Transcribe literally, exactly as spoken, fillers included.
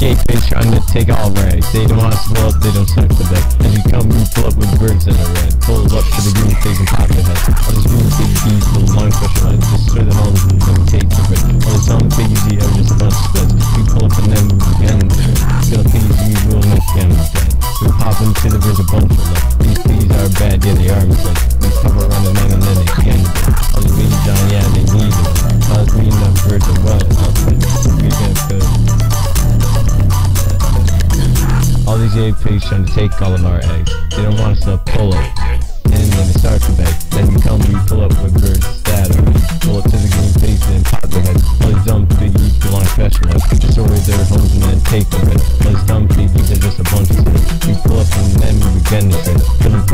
Gate fish trying to take all right. They don't want us to blow up, they don't suck the bed. As you come, we pull up with birds in the red. Pull up to the green face and pop their head. All these green big bees, the long question lines. Destroy them all, and then we take the bread. All these dumb big easy are just a bunch of studs. We pull up and then we again. Gonna please you, we'll make them dead. We pop into the birds a bunch of love. These bees are bad, yeah they are mislead. We cover around the nine and then they again. All these bees down, yeah they need them. All these green enough birds are well outside. We get good. All these egg pigs trying to take all of our eggs. They don't want us to pull up. And then they start to beg. Then we come, we pull up with birds that are pull up to the green face and pop their heads. All these dumb piggies belong special ones. Destroy their homes and then take the bread. All these dumb piggies are just a bunch of stuff. We pull up and then we begin to trade.